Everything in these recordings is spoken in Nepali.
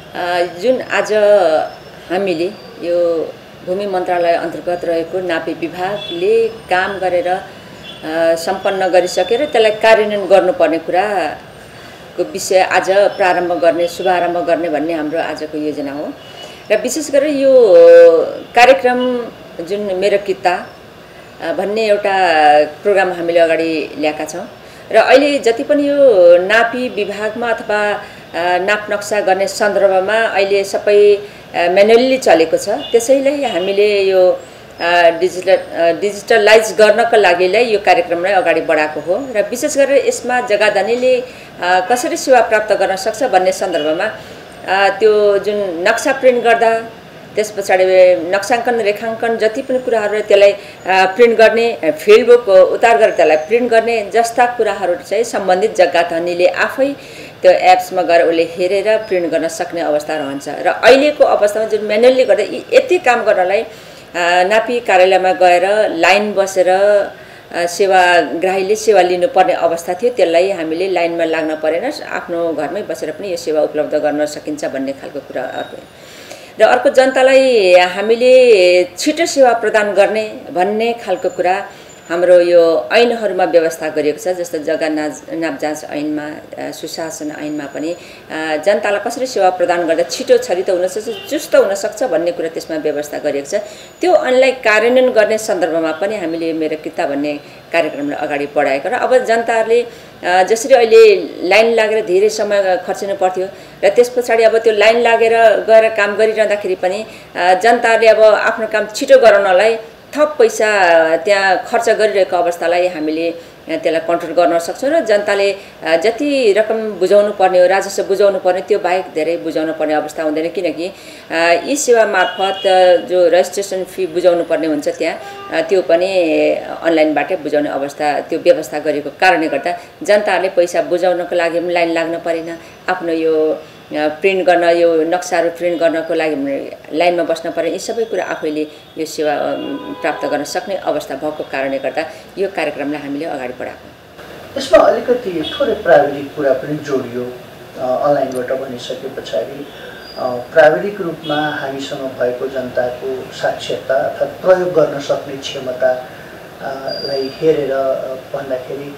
जुन आज हामीले यो भूमि मन्त्रालय अन्तर्गत रहेको नापी विभागले काम गरेर सम्पन्न गरिसकेर त्यसलाई कार्यान्वयन गर्नुपर्ने कुराको विषय आज प्रारम्भ गर्ने शुभारम्भ गर्ने भन्ने हाम्रो आजको योजना हो। र विशेष गरेर यो कार्यक्रम जुन मेरो किता भन्ने एउटा प्रोग्राम हामीले अगाडि ल्याएका छौँ र अहिले जति पनि यो नापी विभागमा अथवा नाप नक्सा गर्ने सन्दर्भमा अहिले सबै म्यानुअली चलेको छ। त्यसैले हामीले यो डिजिटलाइज गर्नको लागिलाई यो कार्यक्रमलाई अगाडि बढाएको हो र विशेष गरेर यसमा जग्गाधनीले कसरी सेवा प्राप्त गर्न सक्छ भन्ने सन्दर्भमा त्यो जुन नक्सा प्रिन्ट गर्दा त्यस पछाडि नक्साङ्कन रेखाङ्कन जति पनि कुराहरू त्यसलाई प्रिन्ट गर्ने फिल्डबुक उतार गरेर त्यसलाई प्रिन्ट गर्ने जस्ता कुराहरू चाहिँ सम्बन्धित जग्गाधनीले आफै त्यो एप्समा गएर उसले हेरेर प्रिन्ट गर्न सक्ने अवस्था रहन्छ। र अहिलेको अवस्थामा जुन म्यानुअली गर्दा यति काम गर्नलाई नापी कार्यालयमा गएर लाइन बसेर सेवाग्राहीले सेवा लिनुपर्ने अवस्था थियो। त्यसलाई हामीले लाइनमा लाग्न परेन, आफ्नो घरमै बसेर पनि यो सेवा उपलब्ध गर्न सकिन्छ भन्ने खालको कुरा अर्को। र अर्को जनतालाई हामीले छिटो सेवा प्रदान गर्ने भन्ने खालको कुरा हाम्रो यो ऐनहरूमा व्यवस्था गरिएको छ। जस्तो जग्गा नाप जाँच ऐनमा, सुशासन ऐनमा पनि जनतालाई कसरी सेवा प्रदान गर्दा छिटो छरितो हुनसक्छ, चुस्त हुनसक्छ भन्ने कुरा त्यसमा व्यवस्था गरिएको छ। त्यो ऐनलाई कार्यान्वयन गर्ने सन्दर्भमा पनि हामीले मेरो किता भन्ने कार्यक्रमलाई अगाडि बढाएको र अब जनताहरूले जसरी अहिले लाइन लागेर धेरै समय खर्चिनु पर्थ्यो र त्यस पछाडि अब त्यो लाइन लागेर गएर काम गरिरहँदाखेरि पनि जनताहरूले अब आफ्नो काम छिटो गराउनलाई थप पैसा त्यहाँ खर्च गरिरहेको अवस्थालाई हामीले त्यसलाई कन्ट्रोल गर्न सक्छौँ र जनताले जति रकम बुझाउनु पर्ने हो, राजस्व बुझाउनु पर्ने, त्यो बाहेक धेरै बुझाउनु पर्ने अवस्था हुँदैन। किनकि यी सेवा मार्फत जो रजिस्ट्रेसन फी बुझाउनु पर्ने हुन्छ त्यहाँ त्यो पनि अनलाइनबाटै बुझाउने अवस्था त्यो व्यवस्था गरेको कारणले गर्दा जनताहरूले पैसा बुझाउनको लागि पनि लाइन लाग्न परेन। आफ्नो यो प्रिन्ट गर्न, यो नक्साहरू प्रिन्ट गर्नको लागि लाइनमा बस्न पर्ने, यी सबै कुरा आफैले यो सेवा प्राप्त गर्न सक्ने अवस्था भएको कारणले गर्दा यो कार्यक्रमलाई हामीले अगाडि बढाएको। यसमा अलिकति थोरै प्राविधिक कुरा पनि जोडियो। अनलाइनबाट भनिसके पछाडि प्राविधिक रूपमा हामीसँग भएको जनताको साक्षरता अर्थात् प्रयोग गर्न सक्ने क्षमतालाई हेरेर भन्दाखेरि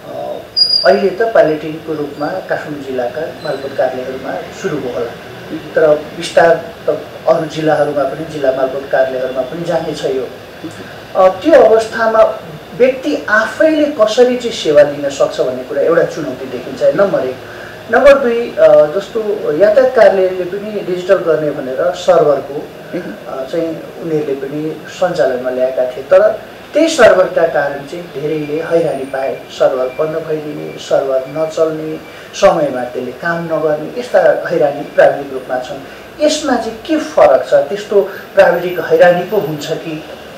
अहिले त पाइलटिङको रूपमा काठमाडौँ जिल्लाका मालपोत कार्यालयहरूमा सुरु भयो होला, तर विस्तार त अरू जिल्लाहरूमा पनि, जिल्ला मालपोत कार्यालयहरूमा पनि जानेछ यो। त्यो अवस्थामा व्यक्ति आफैले कसरी चाहिँ सेवा लिन सक्छ भन्ने कुरा एउटा चुनौती देखिन्छ, नम्बर 1। नम्बर 2, जस्तो यातायात कार्यालयले पनि डिजिटल गर्ने भनेर सर्भरको चाहिँ उनीहरूले पनि सञ्चालनमा ल्याएका थिए, तर त्यही सर्भरका कारण चाहिँ धेरैले हैरानी पाए। सर्भर बन्द भइदिने, सर्भर नचल्ने, समयमा त्यसले काम नगर्ने, यस्ता हैरानी प्राविधिक रूपमा छन्। यसमा चाहिँ के फरक छ? त्यस्तो प्राविधिक हैरानी पो हुन्छ कि?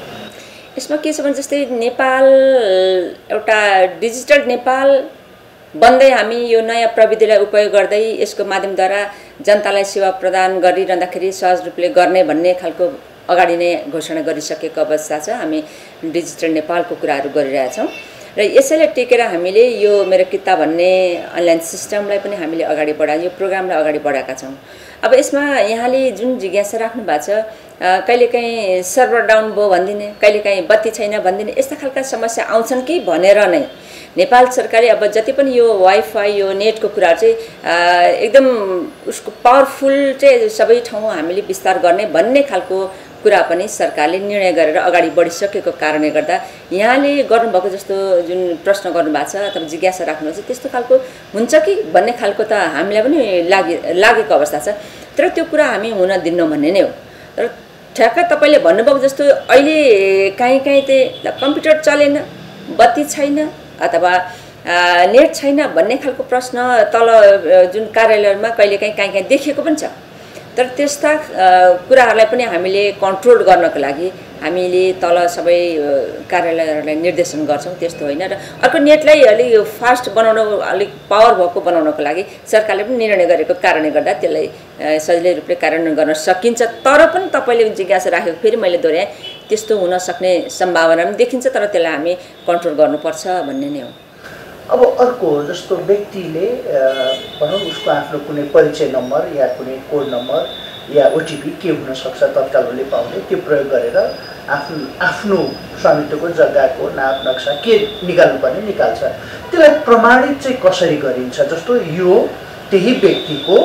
यसमा के छ भने जस्तै नेपाल एउटा डिजिटल नेपाल बन्दै हामी यो नयाँ प्रविधिलाई उपयोग गर्दै यसको माध्यमद्वारा जनतालाई सेवा प्रदान गरिरहँदाखेरि सहज रूपले गर्ने भन्ने खालको अगाडि नै घोषणा गरिसकेको अवस्था छ। हामी डिजिटल नेपालको कुराहरू गरिरहेछौँ र यसैले टेकेर हामीले यो मेरो किता भन्ने अनलाइन सिस्टमलाई पनि हामीले अगाडि बढायो, यो प्रोग्रामलाई अगाडि बढाएका छौँ। अब यसमा यहाँले जुन जिज्ञासा राख्नु भएको छ, कहिलेकाहीँ सर्भर डाउन भयो भनिदिने, कहिलेकाहीँ बत्ती छैन भनिदिने, यस्ता खालका समस्या आउँछन् कि भनेर नै नेपाल सरकारले अब जति पनि यो वाइफाई, यो नेटको कुरा चाहिँ एकदम उसको पावरफुल चाहिँ सबै ठाउँ हामीले विस्तार गर्ने भन्ने खालको कुरा पनि सरकारले निर्णय गरेर अगाडि बढिसकेको कारणले गर्दा यहाँले गर्नुभएको जस्तो जुन प्रश्न गर्नुभएको छ अथवा जिज्ञासा राख्नुहुन्छ त्यस्तो खालको हुन्छ कि भन्ने खालको त हामीलाई पनि लागेको अवस्था छ। तर त्यो कुरा हामी हुन दिन्नौँ भन्ने नै हो। तर ठ्याक्क तपाईँले भन्नुभएको जस्तो अहिले काहीँ चाहिँ कम्प्युटर चलेन, बत्ती छैन अथवा नेट छैन भन्ने खालको प्रश्न तल जुन कार्यालयमा कहिलेकाहीँ देखिएको पनि छ। तर त्यस्ता कुराहरूलाई पनि हामीले कन्ट्रोल गर्नको लागि हामीले तल सबै कार्यालयहरूलाई निर्देशन गर्छौँ, त्यस्तो होइन। र अर्को नेटलाई अलिक फास्ट बनाउन, अलिक पावर भएको बनाउनको लागि सरकारले पनि निर्णय गरेको कारणले गर्दा त्यसलाई सजिलै रूपले कार्यान्वयन गर्न सकिन्छ। तर पनि तपाईँले जिज्ञासा राखेको फेरि मैले दोहोऱ्याएँ, त्यस्तो हुन सक्ने सम्भावना पनि देखिन्छ, तर त्यसलाई हामी कन्ट्रोल गर्नुपर्छ भन्ने नै हो। अब अर्को जस्तो व्यक्तिले भनौँ उसको आफ्नो कुनै परिचय नम्बर या कुनै कोड नम्बर या ओटिपी के हुनसक्छ तत्काल उसले पाउने त्यो प्रयोग गरेर आफ्नो स्वामित्वको जग्गाको नाप नक्सा के निकाल्नुपर्ने निकाल्छ। त्यसलाई प्रमाणित चाहिँ कसरी गरिन्छ? जस्तो यो त्यही व्यक्तिको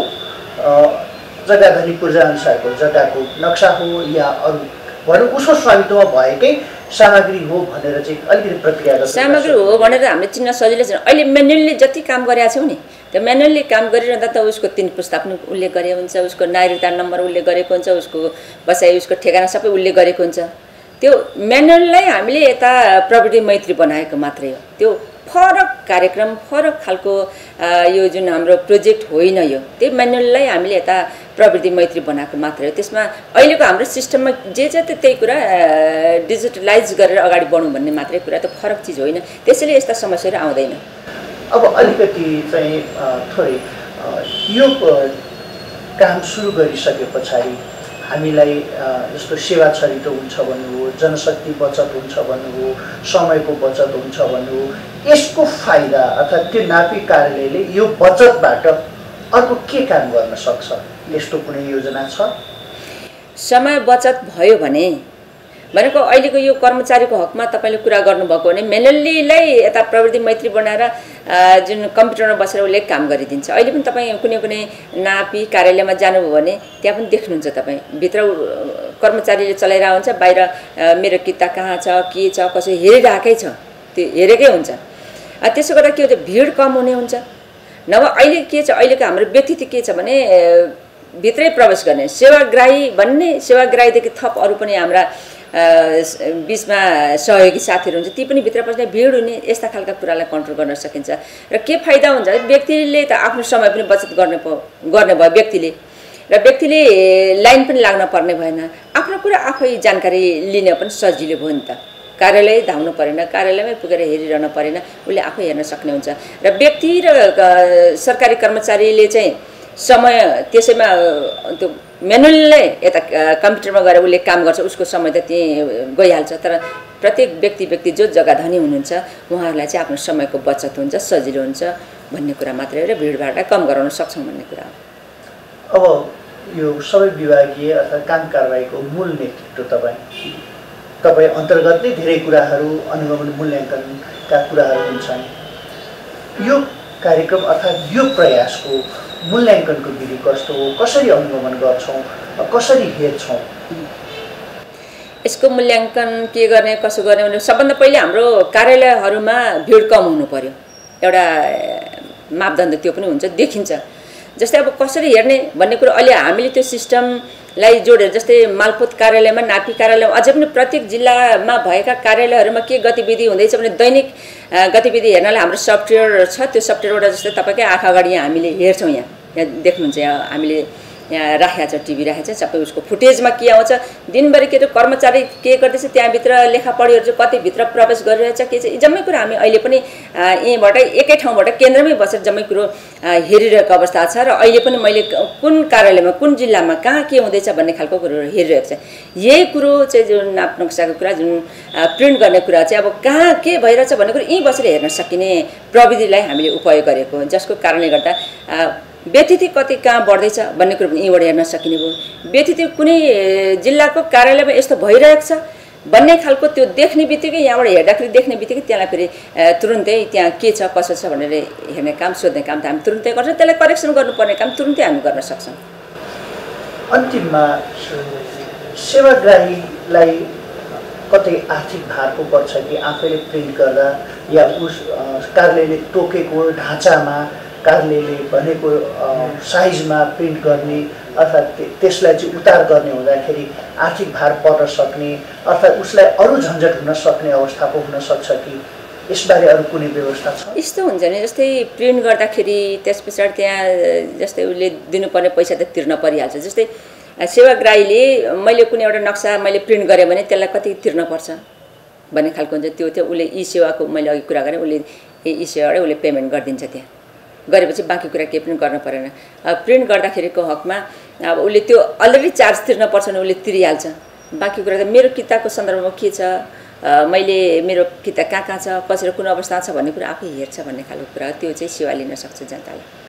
जग्गाधनी पूर्जाअनुसारको जग्गाको नक्सा हो या अरू भनौँ उसको स्वामित्वमा भएकै सामग्री हो भनेर चाहिँ अलिकति प्रक्रिया सामग्री हो भनेर हामीले चिन्न सजिलै छ। अहिले म्यानुअली जति काम गरेका छौँ नि त्यो म्यानुअली काम गरिरहँदा त उसको 3 पुस्ता पनि उल्लेख गरेको हुन्छ, उसको नागरिकता नम्बर उल्लेख गरेको हुन्छ, उसको बसाइ उसको ठेगाना सबै उल्लेख गरेको हुन्छ। त्यो म्यानुअललाई हामीले यता प्रविधि मैत्री बनाएको मात्रै हो। त्यो फरक कार्यक्रम फरक खालको यो जुन हाम्रो प्रोजेक्ट होइन यो त्यो म्यानुअललाई हामीले यता प्रविधि मैत्री बनाएको मात्रै हो। त्यसमा अहिलेको हाम्रो सिस्टममा जे त्यही कुरा डिजिटलाइज गरेर अगाडि बढौँ भन्ने मात्रै कुरा, त फरक चिज होइन। त्यसैले यस्ता समस्याहरू आउँदैन। अब अलिकति चाहिँ थोरै यो काम सुरु गरिसके पछाडि हामीलाई जस्तो सेवा छरितो हुन्छ भन्नुभयो, जनशक्ति बचत हुन्छ भन्नुभयो, समयको बचत हुन्छ भन्नुभयो, यसको फाइदा अर्थात् त्यो नापी कार्यालयले यो बचतबाट अर्को के काम गर्न सक्छ? यस्तो कुनै योजना छ? समय बचत भयो भने भनेको अहिलेको यो कर्मचारीको हकमा तपाईँले कुरा गर्नुभएको भने म्यानुअलीलाई यता प्रविधि मैत्री बनाएर जुन कम्प्युटरमा बसेर उसले काम गरिदिन्छ। अहिले पनि तपाईँ कुनै कुनै नापी कार्यालयमा जानुभयो भने त्यहाँ पनि देख्नुहुन्छ तपाईँ भित्र कर्मचारीले चलाइरहेको हुन्छ, बाहिर मेरो किता कहाँ छ के छ कसै हेरिरहेकै छ, त्यो हेरेकै हुन्छ। त्यसो गर्दा के हुन्छ भिड कम हुने हुन्छ। नभए अहिले के छ अहिलेको हाम्रो व्यतिथि के छ भने भित्रै प्रवेश गर्ने सेवाग्राही भन्ने सेवाग्राहीदेखि थप अरू पनि हाम्रा बिचमा सहयोगी साथीहरू हुन्छ, ती पनि भित्र पस्ने भिड हुने यस्ता खालका कुरालाई कन्ट्रोल गर्न सकिन्छ। र के फाइदा हुन्छ व्यक्तिले त आफ्नो समय पनि बचत गर्ने भयो व्यक्तिले, र व्यक्तिले लाइन पनि लाग्न पर्ने भएन, आफ्नो कुरा आफै जानकारी लिन पनि सजिलो भयो नि त। कार्यालय धाउनु परेन, कार्यालयमै पुगेर हेरिरहनु परेन, उसले आफै हेर्न सक्ने हुन्छ। र व्यक्ति र सरकारी कर्मचारीले चाहिँ समय त्यसैमा त्यो म्यानुअलले यता कम्प्युटरमा गएर उसले काम गर्छ, उसको समय त त्यहीँ गइहाल्छ। तर प्रत्येक व्यक्ति जो जग्गाधनी हुनुहुन्छ उहाँहरूलाई चाहिँ आफ्नो समयको बचत हुन्छ, सजिलो हुन्छ भन्ने कुरा मात्रै हो र भिडभाडलाई कम गराउन सक्छौँ भन्ने कुरा हो। अब यो सबै विभागीय अथवा काम कारबाहीको मूल नेतृत्व तपाईँ अन्तर्गत नै धेरै कुराहरू अनुगमन मूल्याङ्कनका कुराहरू हुन्छन्। यो कार्यक्रम अर्थात् यो प्रयासको मूल्याङ्कनको विधि कस्तो हो? कसरी अनुगमन गर्छौँ, कसरी हेर्छौँ? यसको मूल्याङ्कन के गर्ने कसो गर्ने भने सबभन्दा पहिले हाम्रो कार्यालयहरूमा भिड कम हुनु पर्यो, एउटा मापदण्ड त्यो पनि हुन्छ, देखिन्छ। जस्तै अब कसरी हेर्ने भन्ने कुरो अहिले हामीले त्यो सिस्टमलाई जोडेर जस्तै मालपोत कार्यालयमा नापी कार्यालयमा अझै पनि प्रत्येक जिल्लामा भएका कार्यालयहरूमा के गतिविधि हुँदैछ भने दैनिक गतिविधि हेर्नलाई हाम्रो सफ्टवेयर छ। त्यो सफ्टवेयरबाट जस्तै तपाईँकै आँखा अगाडि यहाँ हामीले हेर्छौँ, यहाँ देख्नुहुन्छ, यहाँ हामीले यहाँ राखेको छ टिभी राखेको छ, सबै उसको फुटेजमा के आउँछ, दिनभरि के त कर्मचारी के गर्दैछ, त्यहाँभित्र लेखापढीहरू चाहिँ कति भित्र प्रवेश गरिरहेछ के छ, जम्मै कुरो हामी अहिले पनि यहीँबाट एकै ठाउँबाट केन्द्रमै बसेर जम्मै कुरो हेरिरहेको अवस्था छ। र अहिले पनि मैले कुन कार्यालयमा कुन जिल्लामा कहाँ के हुँदैछ भन्ने खालको कुरोहरू हेरिरहेको छ। यही कुरो चाहिँ जुन नाप नक्साको कुरा जुन प्रिन्ट गर्ने कुरा चाहिँ अब कहाँ के भइरहेछ भन्ने कुरो यहीँ बसेर हेर्न सकिने प्रविधिलाई हामीले उपयोग गरेको, जसको कारणले गर्दा व्यतिथि कति कहाँ बढ्दैछ भन्ने कुरो पनि यहीँबाट हेर्न सकिने भयो। व्यतिथि कुनै जिल्लाको कार्यालयमा यस्तो भइरहेको छ भन्ने खालको त्यो देख्ने बित्तिकै यहाँबाट हेर्दाखेरि देख्ने बित्तिकै त्यसलाई फेरि तुरुन्तै त्यहाँ के छ कसो छ भनेर हेर्ने काम सोध्ने काम त हामी तुरुन्तै गर्छौँ, त्यसलाई करेक्सन गर्नुपर्ने काम तुरुन्तै हामी गर्न सक्छौँ। अन्तिममा सेवाग्राहीलाई कतै आर्थिक भार पो पर्छ कि आफैले प्रिन्ट गर्दा या उस कार्यालयले तोकेको ढाँचामा कार्यालयले भनेको साइजमा प्रिन्ट गर्ने अर्थात् त्यसलाई चाहिँ उतार गर्ने हुँदाखेरि आर्थिक भार पर्न सक्ने अर्थात् उसलाई अरू झन्झट हुन सक्ने अवस्था पो हुन सक्छ कि यसबारे अरू कुनै व्यवस्था छ? यस्तो हुन्छ नि, जस्तै प्रिन्ट गर्दाखेरि त्यस पछाडि त्यहाँ जस्तै उसले दिनुपर्ने पैसा त तिर्न परिहाल्छ। जस्तै सेवाग्राहीले मैले कुनै एउटा नक्सा मैले प्रिन्ट गरेँ भने त्यसलाई कति तिर्न पर्छ भन्ने खालको हुन्छ। त्यो उसले ई सेवाको मैले अघि कुरा गरेँ, उसले ई सेवाबाटै उसले पेमेन्ट गरिदिन्छ, त्यहाँ गरेपछि बाँकी कुरा केही पनि गर्न परेन। प्रिन्ट गर्दाखेरिको हकमा अब उसले त्यो अलरेडी चार्ज तिर्न पर्छ भने उसले तिरिहाल्छ। बाँकी कुरा त मेरो किताबको सन्दर्भमा के छ मैले मेरो फिर्ता कहाँ छ, कसरी कुन अवस्थामा छ भन्ने कुरा आफै हेर्छ भन्ने खालको कुरा त्यो चाहिँ सेवा लिन सक्छ जनताले।